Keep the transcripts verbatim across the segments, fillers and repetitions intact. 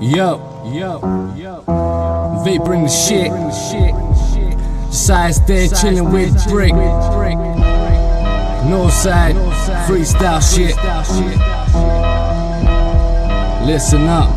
Yo, yo, yo. Vapor in the shit. Sides there chillin' with Brick. Northside, freestyle shit. Listen up.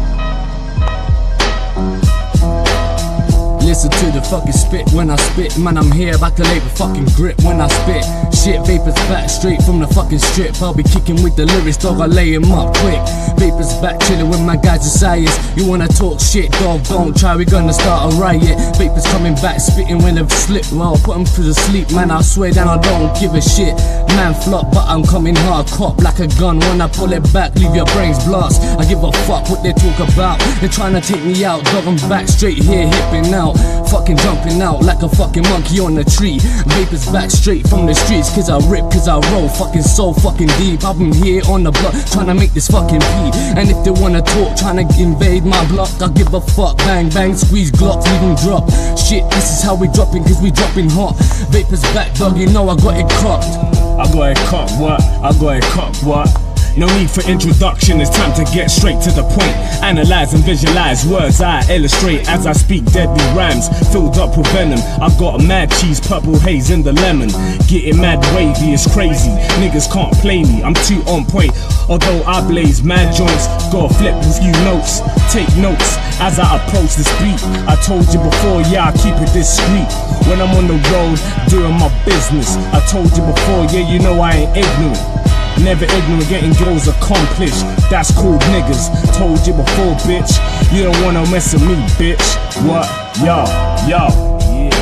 Listen to the fucking spit when I spit. Man, I'm here about to lay the fucking grip when I spit. Shit, Vapor's back straight from the fucking strip. I'll be kicking with the lyrics, dog, I lay him up quick. Vapor's back chilling with my guys and sires. You wanna talk shit, dog, don't try, we gonna start a riot. Vapor's coming back, spitting when they've slipped. Well, I'll put him to the sleep, man, I swear down I don't give a shit. Man flop, but I'm coming hard, cop like a gun. When I pull it back, leave your brains blast. I give a fuck what they talk about. They're trying to take me out, dog, I'm back straight here, hipping out. Fucking jumping out like a fucking monkey on a tree. Vapor's back straight from the streets, cause I rip, cause I roll fucking so fucking deep. I've been here on the block trying to make this fucking beat. And if they wanna talk, trying to invade my block, I'll give a fuck. Bang bang, squeeze glocks, leave them drop. Shit, this is how we dropping, cause we dropping hot. Vapor's back, dog, you know I got it cocked. I got it cocked, what? I got it cocked, what? No need for introduction, it's time to get straight to the point. Analyze and visualize words I illustrate as I speak deadly rhymes filled up with venom. I got a mad cheese, purple haze in the lemon. Getting mad wavy, it's crazy. Niggas can't play me, I'm too on point. Although I blaze mad joints, gotta flip a few notes. Take notes as I approach this beat. I told you before, yeah, I keep it discreet. When I'm on the road, doing my business. I told you before, yeah, you know I ain't ignorant. Never ignorant, getting girls accomplished. That's cool niggas. Told you before, bitch. You don't wanna mess with me, bitch. What? Yo, yo.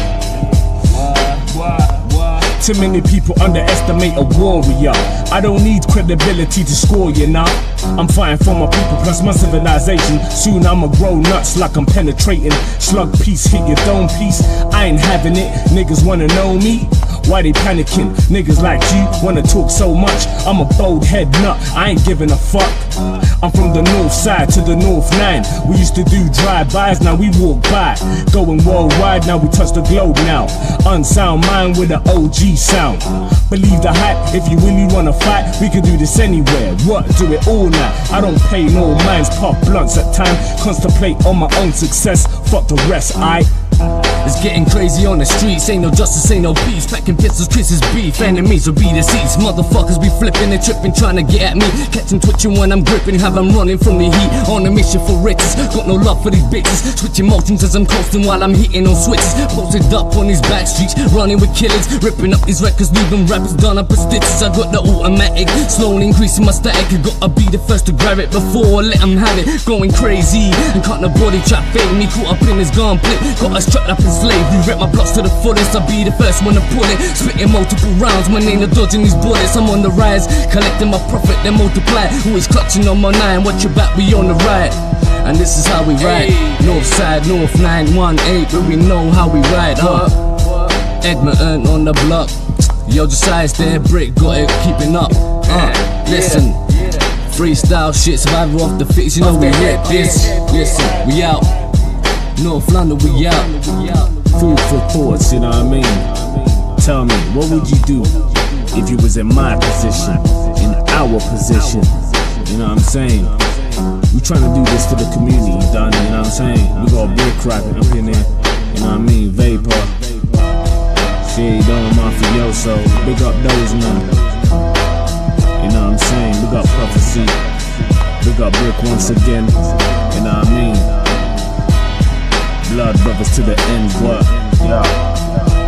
Too many people underestimate a warrior. I don't need credibility to score you now. I'm fighting for my people plus my civilization. Soon I'ma grow nuts like I'm penetrating. Slug piece hit your dome piece. I ain't having it. Niggas wanna know me. Why they panicking? Niggas like you wanna talk so much. I'm a bold head nut, I ain't giving a fuck. I'm from the north side to the north line. We used to do drive-bys, now we walk by. Going worldwide, now we touch the globe now. Unsound mind with an O G sound. Believe the hype, if you really wanna fight, we can do this anywhere. What? Do it all now. I don't pay no minds, pop blunts at time. Contemplate on my own success, fuck the rest, I. It's getting crazy on the streets, ain't no justice, ain't no peace. Packing pistols, kisses, beef, enemies will be the seats. Motherfuckers be flipping and tripping, trying to get at me. Catch them twitching when I'm gripping, have them running from the heat. On a mission for riches, got no love for these bitches. Switching motions as I'm coasting while I'm hitting on switches. Posted up on these back streets, running with killers. Ripping up these records, leaving rappers done up with stitches. I got the automatic, slowly increasing my static. I gotta be the first to grab it before I let them have it. Going crazy, and can't the body trap fade me. Caught up in this gauntlet, got us strapped up in slave. We rip my blocks to the fullest, I'll be the first one to pull it. Spitting multiple rounds, my name no dodging these bullets. I'm on the rise, collecting my profit, then multiply. Always clutching on my nine, watch your back, we on the ride. And this is how we ride. North side, North nine one eight, but we know how we ride, huh? Edmonton on the block. Yo, Josiah's there, Brick, got it, keeping up. Uh, listen, freestyle shit, survival off the fix, you know we hit this. Listen, we out. North London, we out. Food for thoughts, you know what I mean? Tell me, what would you do if you was in my position, in our position? You know what I'm saying? We trying to do this for the community, done, you know what I'm saying? We got a Brick rapping up in there, you know what I mean? Vapar, Shaydon, Mafioso, big up those men. You know what I'm saying? Big up Prophecy, big up Brick once again, you know what I mean? Blood brothers to the end, what? Yeah.